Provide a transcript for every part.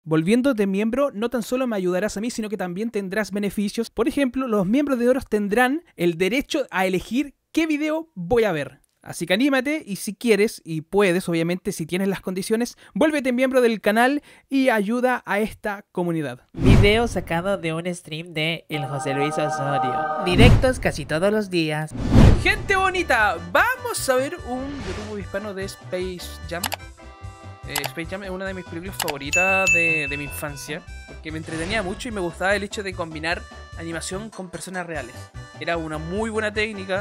Volviéndote miembro, no tan solo me ayudarás a mí, sino que también tendrás beneficios. Por ejemplo, los miembros de oro tendrán el derecho a elegir qué video voy a ver. Así que anímate y si quieres y puedes, obviamente, si tienes las condiciones, vuélvete miembro del canal y ayuda a esta comunidad. Video sacado de un stream de el José Luis Osorio. Directos casi todos los días. Gente bonita, vamos a ver un YouTube hispano de Space Jam. Space Jam es una de mis películas favoritas de mi infancia, porque me entretenía mucho y me gustaba el hecho de combinar animación con personas reales. Era una muy buena técnica.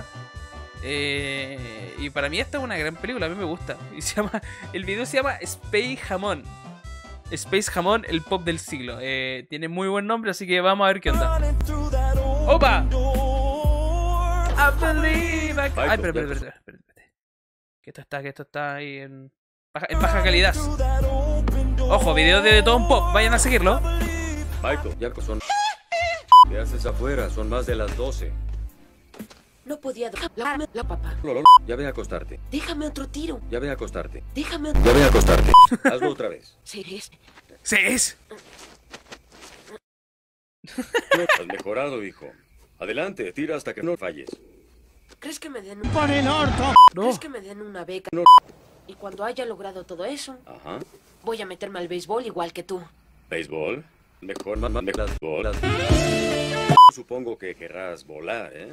Y para mí esta es una gran película, a mí me gusta. Y el video se llama Space Jamón. Space Jamón, el pop del siglo. Tiene muy buen nombre, así que vamos a ver qué onda. ¡Opa! I believe I... Ay, espérate. Que esto está ahí en baja calidad. Ojo, video de Tom Pop, vayan a seguirlo. Michael, ya son... ¿Qué haces afuera? Son más de las 12. No podía... La papá. Ya ve a acostarte. Déjame otro tiro. Ya ve a acostarte. Déjame Ya ve a acostarte. Hazlo otra vez. ¿Ses? Has mejorado, hijo. Adelante, tira hasta que no falles. ¿Crees que me den un... ¡Por el orto! ¿Crees que me den una beca? No. Y cuando haya logrado todo eso, Ajá. voy a meterme al béisbol igual que tú. ¿Béisbol? Mejor las bolas. Supongo que querrás volar, ¿eh?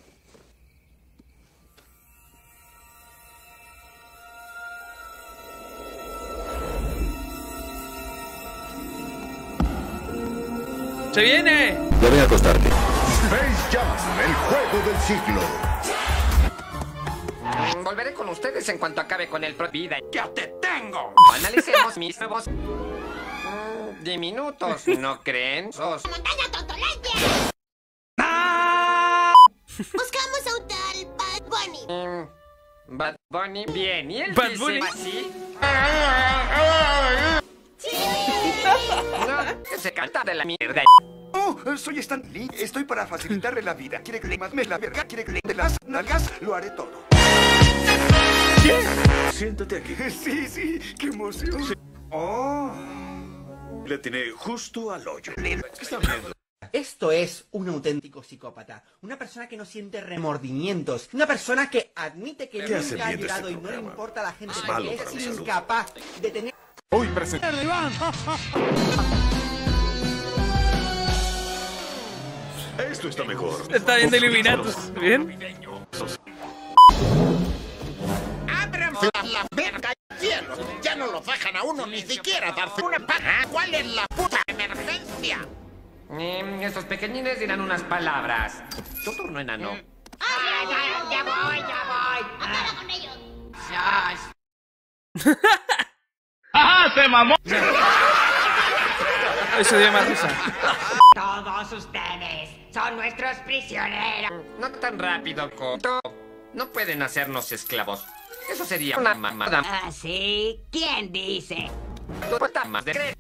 ¡Se viene! Ya ve a acostarte. Space Jam, el juego del siglo. Volveré con ustedes en cuanto acabe con el vida. ¡Ya te tengo! Analicemos mis nuevos diminutos, ¿no creen? ¡Montaña Totolandia! Buscamos a un tal Bad Bunny. Bad Bunny. Bien, ¿y él Bad dice Bunny. así? No, que se canta de la mierda. Oh, soy Stan Lee. Estoy para facilitarle la vida. ¿Quiere que le mame la verga? ¿Quiere que le de las nalgas? Lo haré todo. ¿Qué? Siéntate aquí. Sí, qué emoción. Sí. Oh. Le tiene justo al hoyo. ¿Qué están viendo? Esto es un auténtico psicópata, una persona que no siente remordimientos, una persona que admite que ¿Qué hace nunca ha viendo llorado este y no le programa? importa a la gente, Es porque malo para es mi salud. incapaz de tener... Hoy presento. Esto está mejor. Está viendo Illuminatus, ¿bien? ¡Abran la verga, cielo! Ya no lo dejan a uno ni siquiera darse una paja. ¿Cuál es la puta emergencia? Estos pequeñines dirán unas palabras. Tu turno, enano. Ya voy. Acaba con ellos. Eso dio más risa. Todos ustedes son nuestros prisioneros. No tan rápido, Coto. No pueden hacernos esclavos. Eso sería una mamada. ¿Ah, sí? ¿Quién dice? Tu puta madre.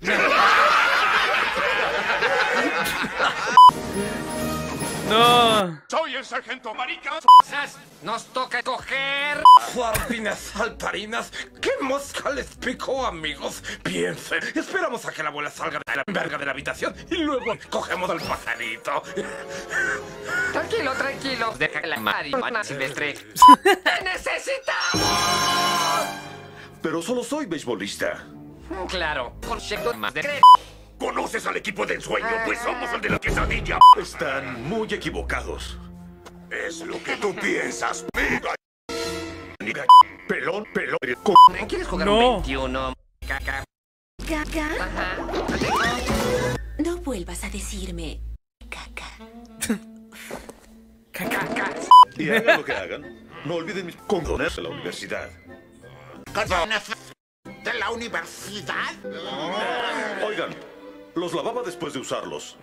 No. Soy el sargento marica. Nos toca coger. Farpinas saltarinas. ¿Qué mosca les picó, amigos? Piensen. Esperamos a que la abuela salga de la verga de la habitación y luego cogemos al pajarito. Tranquilo. Deja que la marihuana silvestre. ¡Te necesitamos! Pero solo soy beisbolista. Claro, con checo más de... ¿Conoces al equipo de ensueño? Pues somos el de la quesadilla. Están muy equivocados. Es lo que tú piensas. Pelón. ¿Quieres jugar No. un 21? Caca. ¿Caca? Ajá. No vuelvas a decirme caca. Caca. Y hagan lo que hagan, no olviden mis condones de la universidad. ¿De la universidad? Oigan, los lavaba después de usarlos.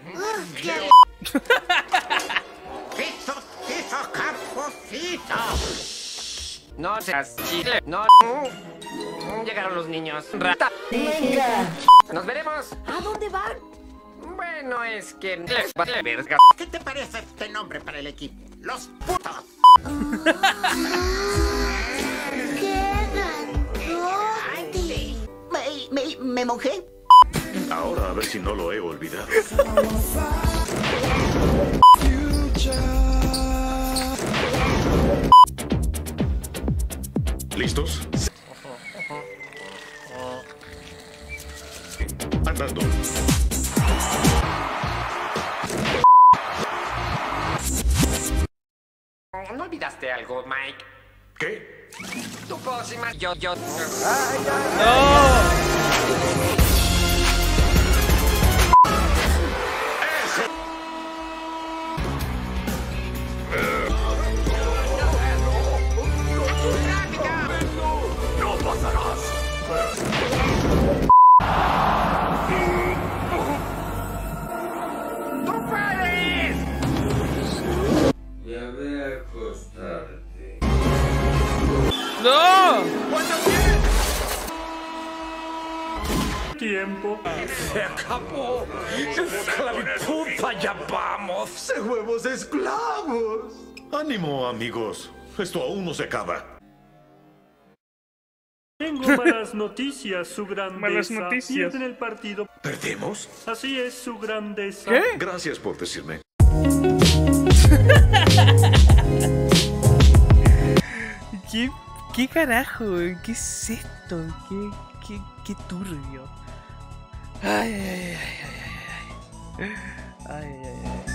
¡Fito, Carpocito! No seas chile. No. Llegaron los niños. Rata. Venga. Nos veremos. ¿A dónde van? Bueno, es que les vale verga. ¿Qué te parece este nombre para el equipo? ¡Los putos! ¡Qué grandote! ¿Me mojé? Ahora a ver si no lo he olvidado. ¿Listos? Andando. ¿No olvidaste algo, Mike? ¿Qué? Tu próxima... Yo... ¡No pasarás! ¡Tú puedes! Ya ve a acostarte. ¡No! Tiempo. Se acabó. Esclavitud, allá vamos. ¡Huevos esclavos! ¡Ánimo, amigos! Esto aún no se acaba. Tengo malas noticias, su grandeza. Malas noticias. Pierden el partido. ¿Perdemos? Así es, su grandeza. ¿Qué? Gracias por decirme. ¿Qué carajo? ¿Qué es esto? ¿Qué turbio? Ay, ay, ay, ay, ay, ay. Ay, ay, ay.